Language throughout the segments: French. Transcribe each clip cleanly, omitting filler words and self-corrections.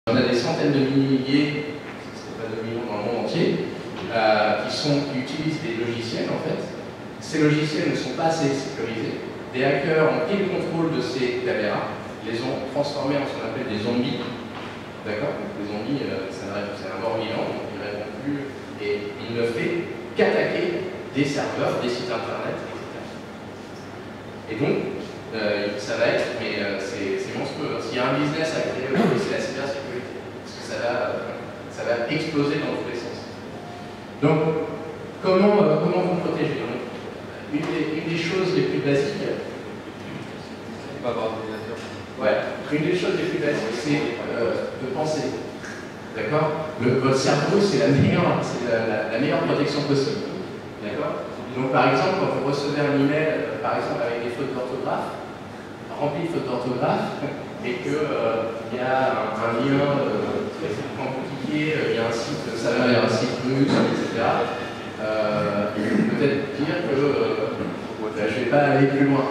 On a des centaines de milliers, si ce n'est pas de millions dans le monde entier, qui utilisent des logiciels en fait. Ces logiciels ne sont pas assez sécurisés. Des hackers ont pris le contrôle de ces caméras, les ont transformés en ce qu'on appelle des zombies. D'accord? Donc les zombies, c'est un mort vivant, donc ils ne répondent plus et il ne fait qu'attaquer des serveurs, des sites internet, etc. Et donc, ça va être, mais c'est monstrueux. S'il y a un business à créer aujourd'hui, c'est la cybersécurité. Parce que ça va exploser dans tous les sens. Donc, comment vous protéger? Une des choses les plus basiques. Ouais, une des choses les plus basiques, c'est de penser. D'accord? Votre cerveau, c'est la meilleure protection possible. D'accord? Donc, par exemple, quand vous recevez un email, par exemple, avec des fautes d'orthographe, rempli de fautes d'orthographe, et qu'il y a un lien extrêmement compliqué, il y a un site, ça va vers un site russe, etc. Peut-être dire que je ne vais pas aller plus loin.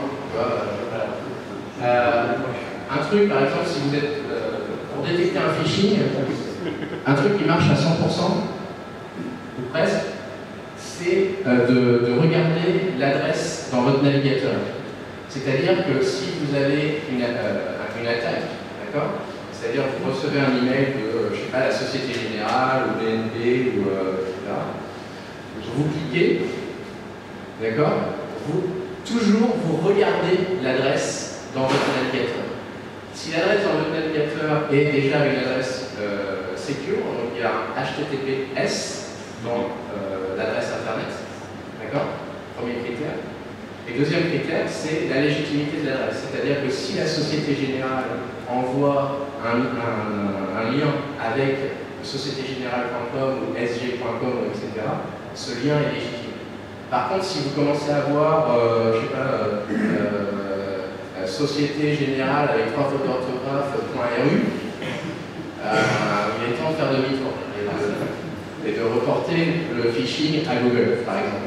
Un truc, par exemple, si vous êtes pour détecter un phishing, un truc qui marche à 100%, ou presque, c'est de regarder l'adresse dans votre navigateur. C'est-à-dire que si vous avez une attaque, d'accord? C'est-à-dire que vous recevez un email de, je sais pas, la Société Générale, ou BNP, ou etc. Vous cliquez, d'accord? Toujours vous regardez l'adresse dans votre navigateur. Si l'adresse dans votre navigateur est déjà une adresse secure, donc il y a un HTTPS dans l'adresse internet, d'accord? Premier critère. Et deuxième critère, c'est la légitimité de l'adresse. C'est-à-dire que si la Société Générale envoie un lien avec sociétégénérale.com ou sg.com, etc., ce lien est légitime. Par contre, si vous commencez à voir, je sais pas, Société Générale avec 3 fautes d'orthographe.ru, il est temps de faire demi-tour et de reporter le phishing à Google, par exemple.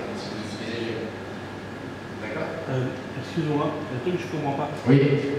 Excuse-moi, un truc que je ne comprends pas. Oui.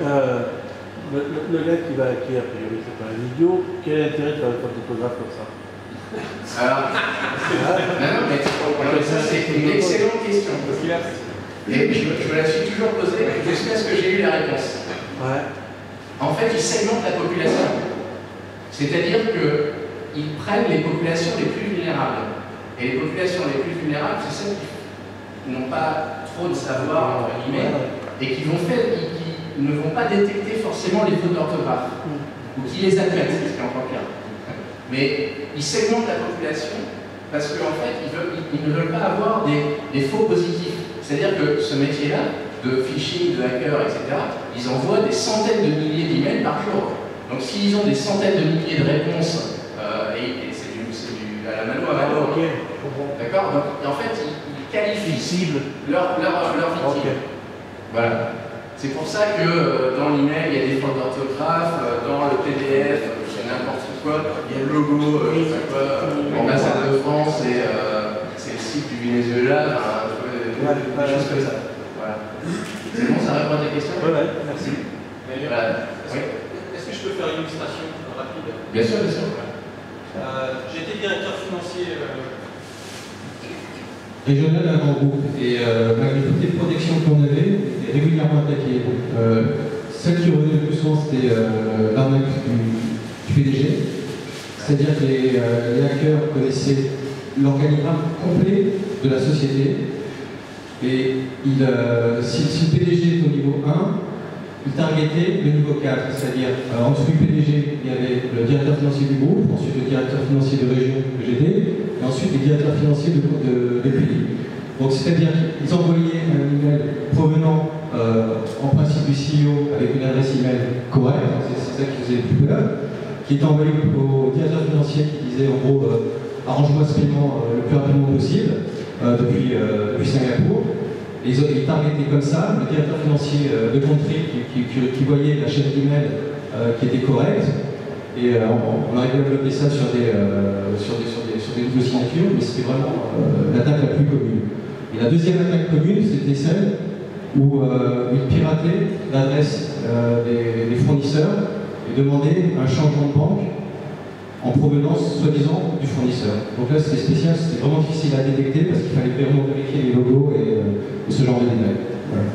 Le gars qui a priori c'est pas un idiot, quel est l'intérêt de faire une faute d'orthographe comme ça? Alors, non, mais ça c'est une excellente question. Et je me la suis toujours posée jusqu'à ce que j'ai eu la réponse. Ouais. En fait, ils segmentent la population. C'est-à-dire qu'ils prennent les populations les plus vulnérables. Et les populations les plus vulnérables, c'est celles qui n'ont pas trop de savoir, entre guillemets, et qui ne vont pas détecter forcément les fautes d'orthographe, ou qui les admettent, ce qui est encore pire. Mais ils segmentent la population parce qu'en fait, ils ne veulent pas avoir des faux positifs. C'est-à-dire que ce métier-là, de phishing, de hacker, etc., ils envoient des centaines de milliers d'emails par jour. Donc s'ils ont des centaines de milliers de réponses, et c'est à la mano à mano, d'accord? Donc en fait, ils qualifient leur victime. Okay. Voilà. C'est pour ça que dans l'email, il y a des fautes d'orthographe, dans le PDF, c'est n'importe quoi, il y a le logo, je sais pas quoi, l'ambassade de France, et c'est le site du Venezuela, des choses comme ça. Voilà. C'est bon, ça répond à tes questions? Oui, merci. Voilà. Est-ce que je peux faire une illustration rapide? Bien sûr, bien sûr. J'ai été directeur financier régional d'un grand groupe et l'activité de protection qu'on avait est régulièrement attaquée. Celle qui revenait le plus souvent, c'était l'arnaque du PDG, c'est-à-dire que les hackers connaissaient l'organigramme complet de la société et si le PDG est au niveau 1, il targetait le niveau 4, c'est-à-dire en dessous du PDG, il y avait le directeur financier du groupe, ensuite le directeur financier de région que j'étais, et ensuite les directeurs financiers des pays. Donc c'est-à-dire qu'ils envoyaient un email provenant en principe du CEO avec une adresse email correcte, c'est ça qui faisait le plus peur, qui était envoyé au directeur financier qui disait en gros arrange-moi ce paiement le plus rapidement possible depuis Singapour. Et ils targetaient comme ça le directeur financier de country qui voyait la chaîne d'email qui était correcte. Et on arrivait à bloquer ça sur des nouveaux signatures, mais c'était vraiment l'attaque la plus commune. Et la deuxième attaque commune, c'était celle où ils pirataient l'adresse des fournisseurs et demandaient un changement de banque en provenance, soi-disant, du fournisseur. Donc là, c'était spécial, c'était vraiment difficile à détecter parce qu'il fallait vraiment vérifier les logos et ce genre de détails. Voilà.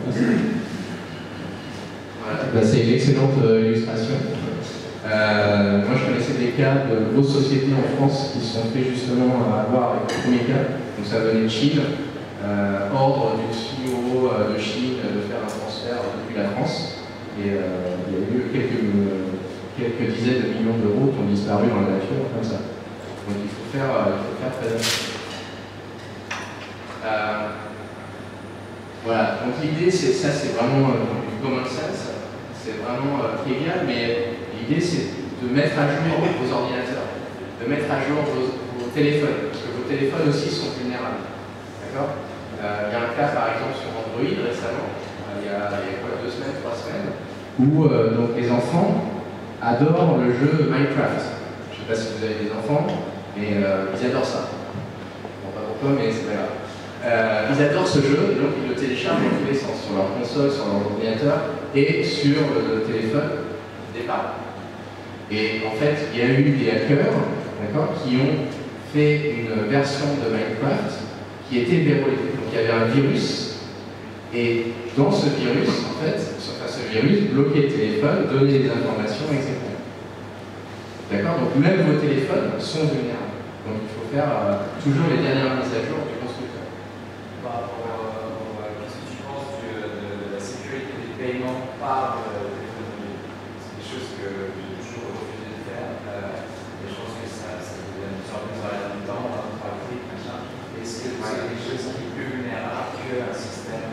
Voilà. C'est une excellente illustration. Moi, je connaissais des cas de grosses sociétés en France qui se sont fait justement avoir avec le premier cas. Donc ça venait de Chine. Ordre du CEO de Chine de faire un transfert depuis la France. Et il y a eu quelques dizaines de millions d'euros qui ont disparu dans la nature comme ça. Donc il faut faire très attention. Voilà, donc l'idée c'est ça, c'est vraiment du common sense, c'est vraiment trivial, mais l'idée c'est de mettre à jour vos ordinateurs, de mettre à jour vos téléphones, parce que vos téléphones aussi sont vulnérables. D'accord ? Il y a un cas par exemple sur Android récemment, il y a quoi, 2 semaines, 3 semaines, où donc les enfants adorent le jeu Minecraft. Je ne sais pas si vous avez des enfants, mais ils adorent ça. Bon, pas pourquoi, mais c'est pas grave. Ils adorent ce jeu, et donc ils le téléchargent dans tous les sens, sur leur console, sur leur ordinateur et sur le téléphone des parents. Et en fait, il y a eu des hackers, qui ont fait une version de Minecraft qui était verrouillée. Donc il y avait un virus, et dans ce virus, en fait, ce virus bloquait le téléphone, donnait des informations, etc. D'accord? Donc même vos téléphones sont vulnérables. Donc il faut faire toujours les dernières mises à jour du constructeur. Par rapport qu'est-ce que tu penses de la sécurité des paiements par téléphone mobile? C'est des choses que j'ai toujours refusé de faire. Je pense que ça devient une sorte de travail en même temps, pratique, machin. Est-ce que c'est des choses qui sont plus vulnérables qu'un système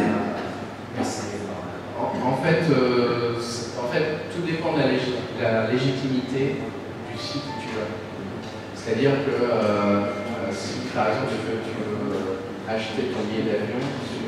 En fait, tout dépend de la légitimité du site où tu vas. C'est-à-dire que si par exemple tu veux acheter ton billet d'avion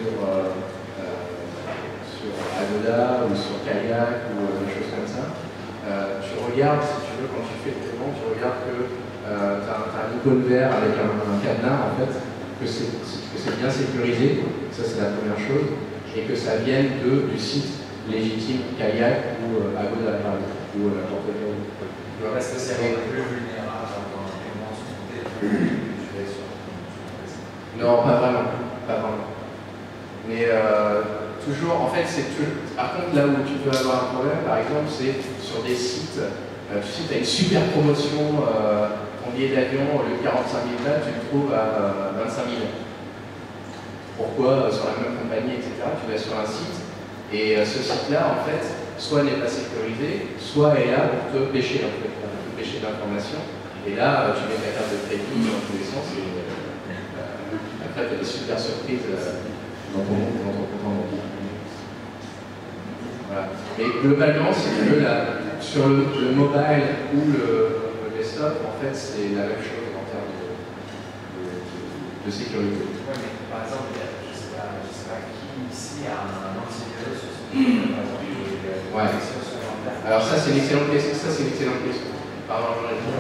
sur Agoda ou sur Kayak ou des choses comme ça, tu regardes, si tu veux, quand tu fais le paiement, tu regardes que tu as un icône vert avec un cadenas, en fait, que c'est bien sécurisé, ça c'est la première chose, et que ça vienne du site légitime Kayak ou Agoda, par exemple, ou n'importe quel autre. Est-ce que c'est plus vulnérable dans un paiement sur ton téléphone que tu fais sur Non, pas vraiment. Mais toujours, en fait, par contre, là où tu peux avoir un problème, par exemple, c'est sur des sites, tu sais, tu as une super promotion, ton billet d'avion, au lieu de 45 000 balles, tu le trouves à 25 000. Pourquoi sur la même compagnie, etc. Tu vas sur un site, et ce site-là, en fait, soit n'est pas sécurisé, soit est là pour te pêcher, en fait, pour te pêcher d'informations. Et là, tu mets ta carte de crédit dans tous les sens, et après, tu as des super surprises dans ton compte en banque. Voilà. Mais globalement, si tu veux, sur le mobile ou le desktop, en fait, c'est la même chose en termes de sécurité. Oui, mais par exemple, je sais pas qui ici a un antivirus sur son téléphone, par exemple, ouais. Alors ça, c'est une excellente question. Pardon,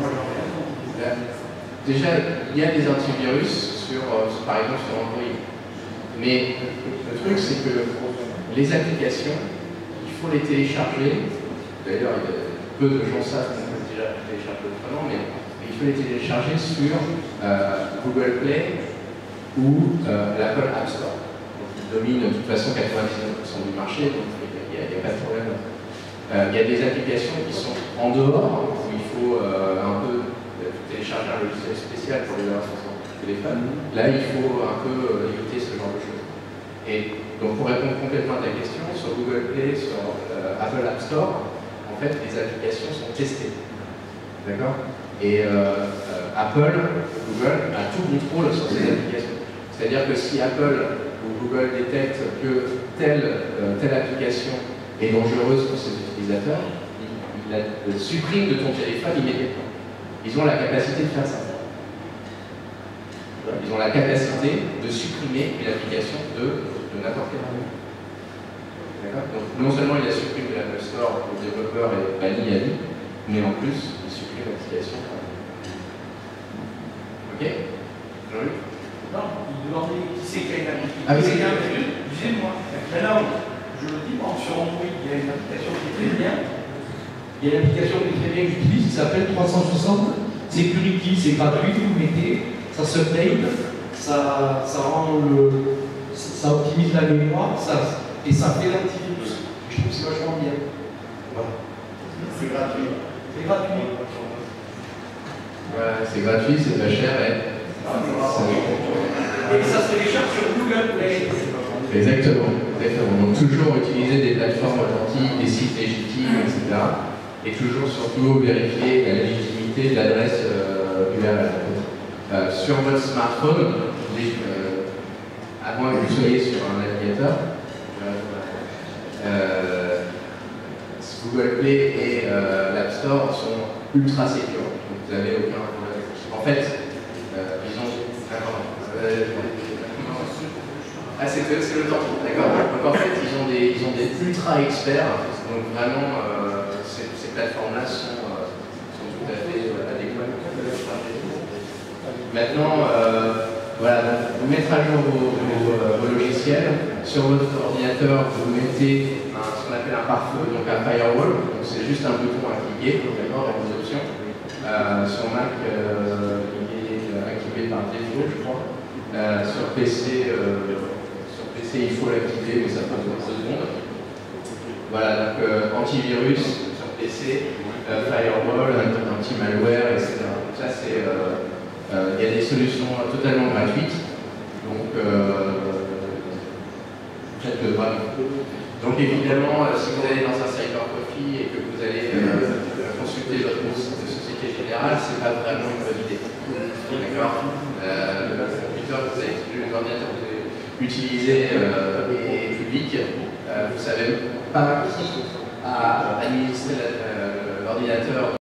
déjà, il y a des antivirus par exemple sur Android. Mais le truc, c'est que les applications, il faut les télécharger. D'ailleurs, peu de gens savent qu'on peut déjà télécharger autrement, mais il faut les télécharger sur Google Play ou l'Apple App Store. Donc, ils dominent de toute façon 99% du marché, donc il n'y a pas de problème. Il y a des applications qui sont en dehors, où il faut un peu télécharger un logiciel spécial pour les avoir sur son téléphone. Là, il faut un peu éviter ce genre de choses. Et donc, pour répondre complètement à ta question, sur Google Play, sur Apple App Store, en fait, les applications sont testées. D'accord? Et Google a tout contrôle sur ces applications. C'est-à-dire que si Apple ou Google détecte que telle application est dangereuse pour ses utilisateurs, il la supprime de ton téléphone immédiatement. Ils ont la capacité de faire ça. Ils ont la capacité de supprimer une application de n'importe quel moment. Donc non seulement il la supprime de l'Apple Store, le développeur est banni à vie, mais en plus il supprime l'application. Ok? Jean-Luc? Non, il demandait qui c'est qui a une application. Ah oui, c'est Excusez-moi. Mais là, je le dis, bon, sur Android, il y a une application qui est très bien. Il y a une application qui est très bien que j'utilise qui s'appelle 360 Security, c'est gratuit, vous mettez, ça se update, ça optimise la mémoire, et ça fait l'antivirus. Je trouve que c'est vachement bien. Voilà. C'est gratuit. C'est gratuit. Ouais, c'est gratuit, c'est pas cher. Et ça se télécharge sur Google Play. Exactement. Donc toujours utiliser des plateformes authentiques, des sites légitimes, etc. Et toujours surtout vérifier la légitimité de l'adresse URL. Sur votre smartphone, à moins que vous soyez sur un navigateur, Google Play et l'App Store sont ultra sécures, donc vous n'avez aucun problème. En fait, ils ont... Ah, c'est le temps, d'accord. Donc en fait, ils ont des ultra experts, donc vraiment, ces plateformes-là sont tout à fait adéquates. Maintenant, voilà, donc, vous mettez à jour vos logiciels. Sur votre ordinateur, vous mettez ce qu'on appelle un pare-feu, donc un firewall. Donc c'est juste un bouton à cliquer, d'accord, dans vos options. Sur Mac, il est activé par défaut, je crois. Sur PC, il faut l'activer, mais ça prend 2 secondes. Voilà, donc antivirus sur PC, firewall, anti-malware, etc. Donc ça, c'est... il y a des solutions totalement gratuites. Donc, faites-le vraiment. Donc évidemment, si vous allez dans un cybercoffee et que vous allez consulter votre Société Générale, c'est pas vraiment une bonne idée. D'accord. Le computer que vous avez utilisé, l'ordinateur que vous avez utilisé est public. Vous ne savez pas qui a administré l'ordinateur.